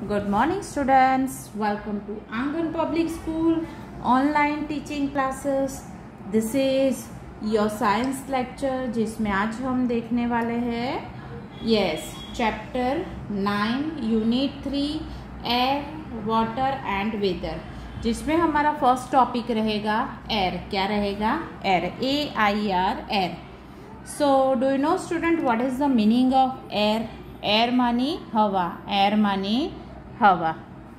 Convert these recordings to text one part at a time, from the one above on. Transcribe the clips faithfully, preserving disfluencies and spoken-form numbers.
Good morning students, welcome to Angan Public School online teaching classes. This is your science lecture जिसमें आज हम देखने वाले हैं yes chapter nine unit three air, water and weather, जिसमें हमारा first topic रहेगा एयर. क्या रहेगा? Air. A I R air. So do you know student what is the meaning of air? Air मानी हवा. एयर मानी हवा.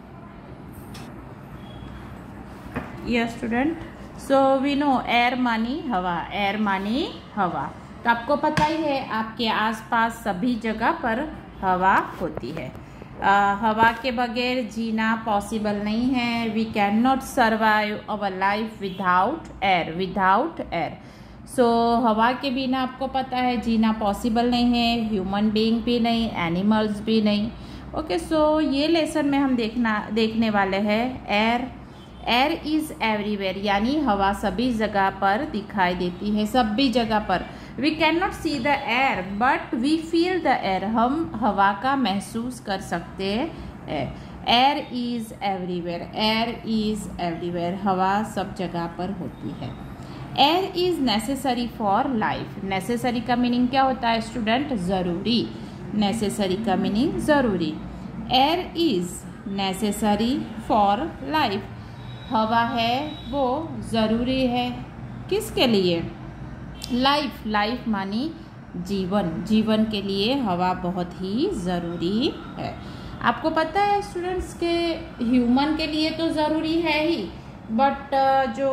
Yes student, so we know air मानी हवा. एयर मानी हवा. तो आपको पता ही है आपके आसपास सभी जगह पर हवा होती है. uh, हवा के बगैर जीना पॉसिबल नहीं है. We can not survive our life without air. Without air. So हवा के बिना आपको पता है जीना पॉसिबल नहीं है. ह्यूमन बीइंग भी नहीं, एनिमल्स भी नहीं. ओके, सो ये लेसन में हम देखना देखने वाले हैं एयर. एयर इज़ एवरीवेयर, यानी हवा सभी जगह पर दिखाई देती है. सभी जगह पर. We can not see the air but we feel the air. हम हवा का महसूस कर सकते हैं. Air is everywhere. Air is everywhere. हवा सब जगह पर होती है. Air is necessary for life. Necessary का मीनिंग क्या होता है स्टूडेंट? ज़रूरी. नेसेसरी का मीनिंग ज़रूरी. Air is necessary for life. हवा है वो ज़रूरी है. किसके लिए? लाइफ. लाइफ मानी जीवन. जीवन के लिए हवा बहुत ही ज़रूरी है. आपको पता है स्टूडेंट्स के ह्यूमन के लिए तो ज़रूरी है ही, बट जो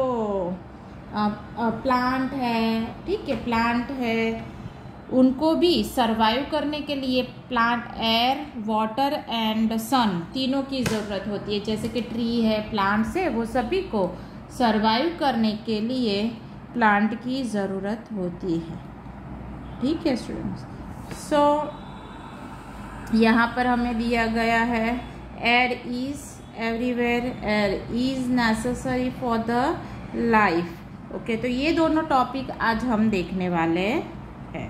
प्लांट है, ठीक है, प्लांट है, उनको भी सरवाइव करने के लिए plant air, water and sun तीनों की ज़रूरत होती है. जैसे कि ट्री है, प्लांट्स है, वो सभी को सरवाइव करने के लिए प्लांट की ज़रूरत होती है. ठीक है स्टूडेंट्स. सो यहाँ पर हमें दिया गया है air is everywhere. Air is necessary for the life. Okay, तो ये दोनों टॉपिक आज हम देखने वाले हैं.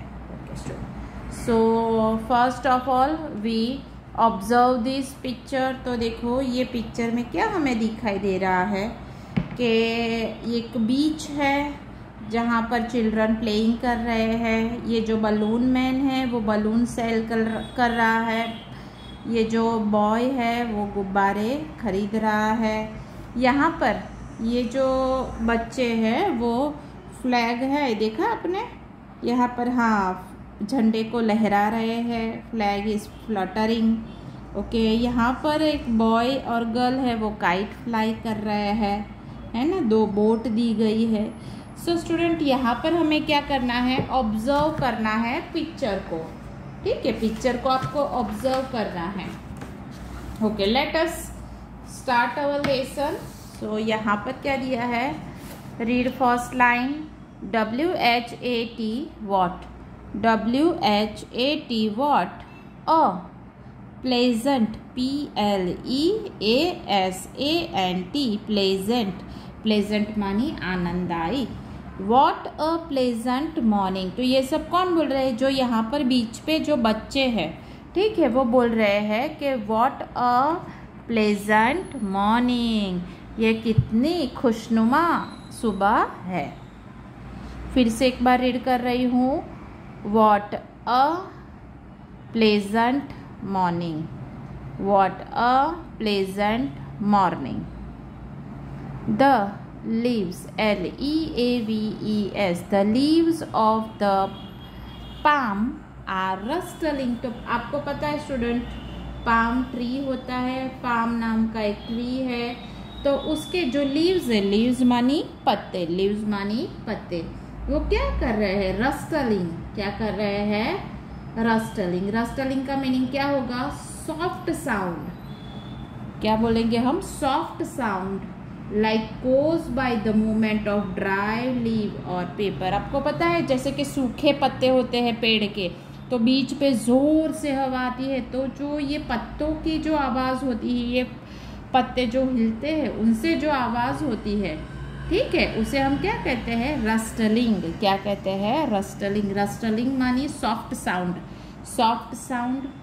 So first of all we observe this picture. तो देखो ये पिक्चर में क्या हमें दिखाई दे रहा है कि एक बीच है जहाँ पर चिल्ड्रन प्लेइंग कर रहे हैं. ये जो बलून मैन है वो बलून सेल कर कर रहा है. ये जो बॉय है वो गुब्बारे खरीद रहा है. यहाँ पर ये जो बच्चे हैं वो फ्लैग है, देखा आपने, यहाँ पर हाँ झंडे को लहरा रहे हैं. Flag is fluttering. ओके, यहाँ पर एक बॉय और गर्ल है वो काइट फ्लाई कर रहे हैं, है ना. दो बोट दी गई है. सो स्टूडेंट यहाँ पर हमें क्या करना है? ऑब्जर्व करना है पिक्चर को. ठीक है, पिक्चर को आपको ऑब्जर्व करना है. Okay, let us start our lesson. So यहाँ पर क्या दिया है? Read first line. W H A T what. W H A T what? A pleasant. P L E A S A N T pleasant. Pleasant मानी आनंदाई. What a pleasant morning. तो ये सब कौन बोल रहे हैं? जो यहाँ पर बीच पे जो बच्चे हैं, ठीक है, वो बोल रहे हैं कि what a pleasant morning. ये कितनी खुशनुमा सुबह है. फिर से एक बार रीड कर रही हूँ. What a pleasant morning. What a pleasant morning. The leaves, L E A V E S, the leaves of the palm are rustling. तो आपको पता है स्टूडेंट, पाम ट्री होता है. पाम नाम का एक ट्री है. तो उसके जो लीव्स है, लीव्स मानी पत्ते, लीव्स मानी पत्ते, वो क्या कर रहे हैं? रस्टलिंग. क्या कर रहे हैं? रस्टलिंग. रस्टलिंग का मीनिंग क्या होगा? Soft sound. क्या बोलेंगे हम? Soft sound like cause by the movement of dry leave और पेपर. आपको पता है जैसे कि सूखे पत्ते होते हैं पेड़ के, तो बीच पे जोर से हवा आती है, तो जो ये पत्तों की जो आवाज़ होती है, ये पत्ते जो हिलते हैं उनसे जो आवाज़ होती है, ठीक है, उसे हम क्या कहते हैं? रस्टलिंग. क्या कहते हैं? रस्टलिंग. रस्टलिंग मानी soft sound. Soft sound.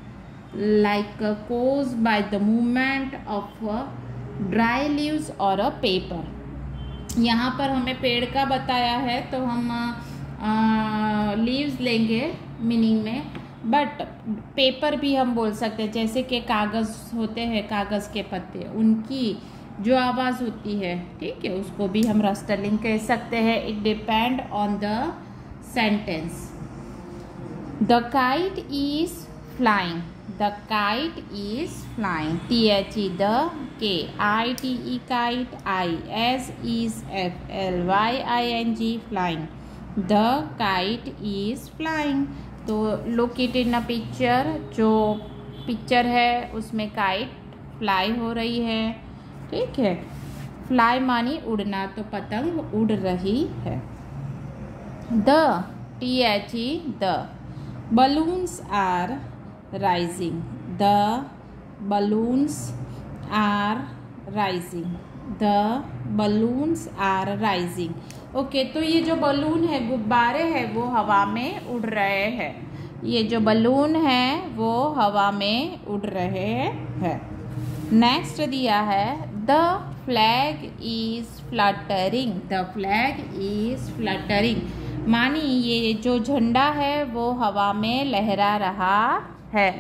like uh, caused by the movement of uh, dry leaves or a paper. यहाँ पर हमें पेड़ का बताया है तो हम लीव्स लेंगे मीनिंग में, बट पेपर भी हम बोल सकते हैं, जैसे कि कागज़ होते हैं, कागज़ के पत्ते, उनकी जो आवाज़ होती है, ठीक है, उसको भी हम रस्टलिंग कह सकते हैं. It depend on the sentence. The kite is flying. The kite is flying. T H E the K I T E kite. I S is F L Y I N G flying. The kite is flying. तो look it in a picture. जो picture है उसमें kite fly हो रही है, ठीक है. Fly मानी उड़ना, तो पतंग उड़ रही है. The T H E the balloons are rising. The balloons are rising. The balloons are rising. Okay, तो ये जो बलून है, गुब्बारे हैं, वो हवा में उड़ रहे हैं. ये जो बलून है वो हवा में उड़ रहे हैं. नेक्स्ट दिया है the flag is fluttering. The flag is fluttering मानी ये जो झंडा है वो हवा में लहरा रहा है.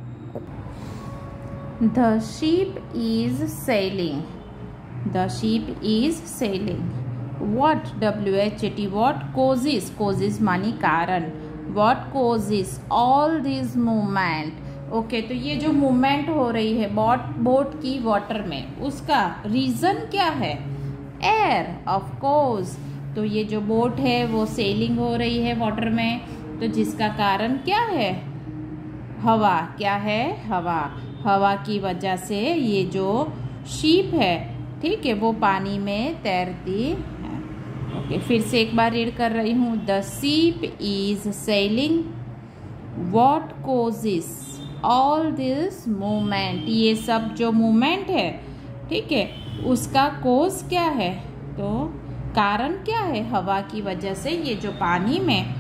The ship is sailing. The ship is sailing. What W H A T what causes. causes मानी कारण. What causes all these movement. Okay okay, तो ये जो मूवमेंट हो रही है बोट बोट की वाटर में, उसका रीज़न क्या है? Air, of course. तो ये जो बोट है वो सेलिंग हो रही है वाटर में, तो जिसका कारण क्या है? हवा. क्या है? हवा. हवा की वजह से ये जो शिप है, ठीक है, वो पानी में तैरती है. ओके, फिर से एक बार रीड कर रही हूँ. The ship is sailing. What causes all this movement. ये सब जो मूवमेंट है, ठीक है, उसका कोज क्या है? तो कारण क्या है? हवा की वजह से ये जो पानी में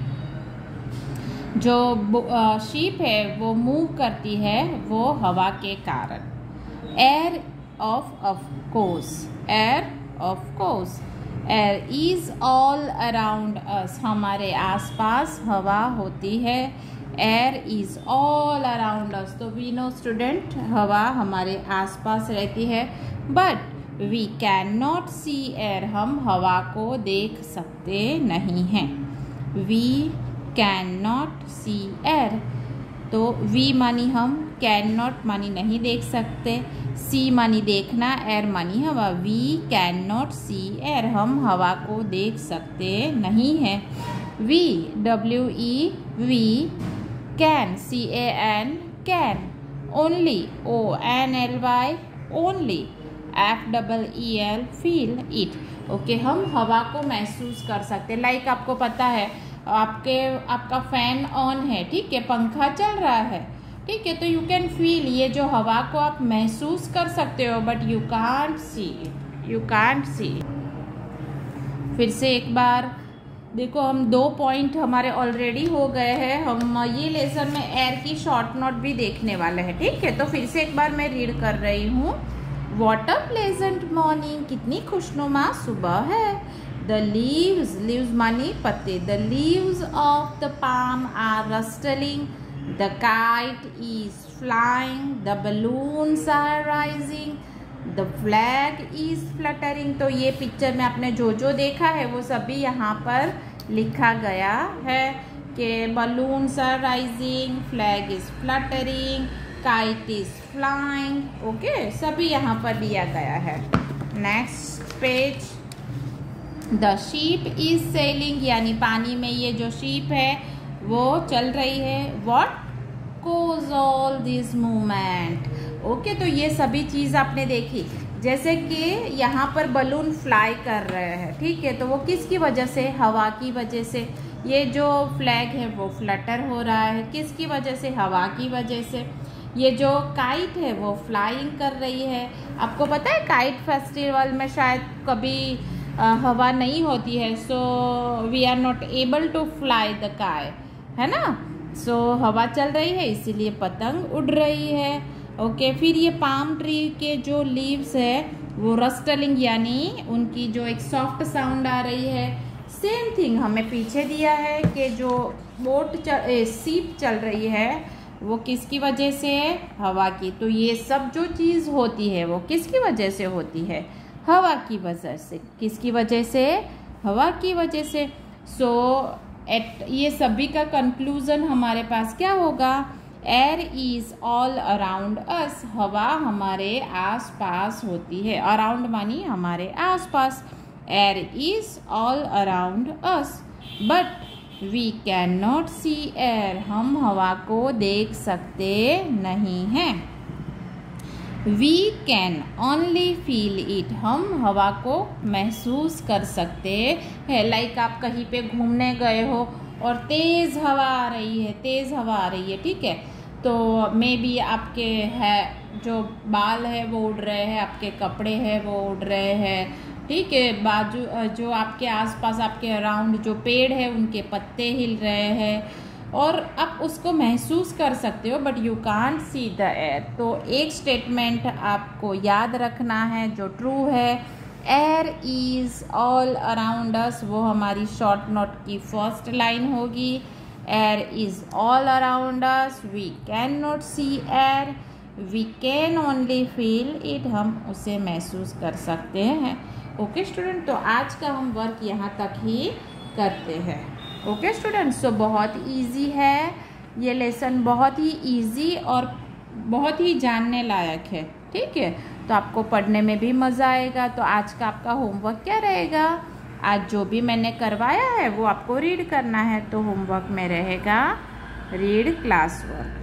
जो शिप है वो मूव करती है, वो हवा के कारण. Air of of course. Air of course. Air is all around us. हमारे आसपास हवा होती है. Air is all around us. तो वी नो स्टूडेंट, हवा हमारे आसपास रहती है, but we can not see air. हम हवा को देख सकते नहीं हैं. We can not see air. तो वी मानी हम, कैन नॉट मानी नहीं देख सकते, सी मानी देखना, एयर मानी हवा. We can not see air. हम हवा को देख सकते नहीं हैं. We W E we. Can see A N can. Only O N L Y only. F double E L feel it. Okay, हम हवा को महसूस कर सकते. लाइक like आपको पता है, आपके आपका फैन ऑन है, ठीक है, पंखा चल रहा है, ठीक है, तो यू कैन फील. ये जो हवा को आप महसूस कर सकते हो, but you can't see it. You can't see. फिर से एक बार देखो, हम दो पॉइंट हमारे ऑलरेडी हो गए हैं. हम ये लेसन में एयर की शॉर्ट नोट भी देखने वाले हैं, ठीक है. तो फिर से एक बार मैं रीड कर रही हूँ. What a pleasant morning. कितनी खुशनुमा सुबह है. The leaves. लीव्स मानी पत्ते. The leaves of the palm are rustling. The kite is flying. The balloons are rising. The flag is fluttering. तो ये पिक्चर में आपने जो जो देखा है वो सभी यहाँ पर लिखा गया है कि balloons are rising, flag is fluttering, kite is flying. Okay, सभी यहाँ पर दिया गया है. Next page. The ship is sailing, यानी पानी में ये जो शिप है वो चल रही है. What cause all this movement. Okay, तो ये सभी चीज़ आपने देखी. जैसे कि यहाँ पर बलून फ्लाई कर रहे हैं, ठीक है, तो वो किसकी वजह से? हवा की वजह से. ये जो फ्लैग है वो फ्लटर हो रहा है, किसकी वजह से? हवा की वजह से. ये जो काइट है वो फ्लाइंग कर रही है. आपको पता है काइट फेस्टिवल में शायद कभी आ, हवा नहीं होती है, so we are not able to fly the kite, है ना. सो हवा चल रही है इसीलिए पतंग उड़ रही है। ओके okay, फिर ये पाम ट्री के जो लीव्स है वो रस्टलिंग यानी उनकी जो एक सॉफ्ट साउंड आ रही है। सेम थिंग हमें पीछे दिया है कि जो बोट चल सीप चल रही है वो किसकी वजह से है? हवा की। तो ये सब जो चीज़ होती है वो किसकी वजह से होती है? हवा की वजह से। किसकी वजह से? हवा की वजह से। सो so, एट ये सभी का कंक्लूजन हमारे पास क्या होगा? Air is all around us. हवा हमारे आस पास होती है। अराउंड मानी हमारे आस पास। Air is all around us but we can not see air. हम हवा को देख सकते नहीं हैं। We can only feel it. हम हवा को महसूस कर सकते हैं। लाइक आप कहीं पे घूमने गए हो और तेज़ हवा आ रही है, तेज़ हवा आ रही है, ठीक है, तो मे बी आपके है जो बाल है वो उड़ रहे हैं, आपके कपड़े हैं वो उड़ रहे हैं, ठीक है, बाजू जो आपके आसपास आपके अराउंड जो पेड़ है उनके पत्ते हिल रहे हैं और आप उसको महसूस कर सकते हो but you can't see the air. तो एक स्टेटमेंट आपको याद रखना है जो ट्रू है, air is all around us, वो हमारी शॉर्ट नोट की फर्स्ट लाइन होगी। Air is all around us, we can not see air, we can only feel it, हम उसे महसूस कर सकते हैं। ओके स्टूडेंट, तो आज का हम वर्क यहाँ तक ही करते हैं। ओके स्टूडेंट, सो बहुत इजी है ये लेसन, बहुत ही इजी और बहुत ही जानने लायक है, ठीक है, तो आपको पढ़ने में भी मज़ा आएगा। तो आज का आपका होमवर्क क्या रहेगा? आज जो भी मैंने करवाया है वो आपको रीड करना है। तो होमवर्क में रहेगा read class work,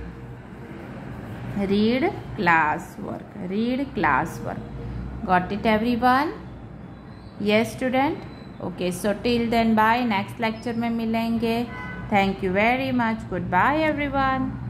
read class work, read class work. Got it everyone? Yes student? Okay, so till then bye, next lecture में मिलेंगे। Thank you very much, goodbye everyone.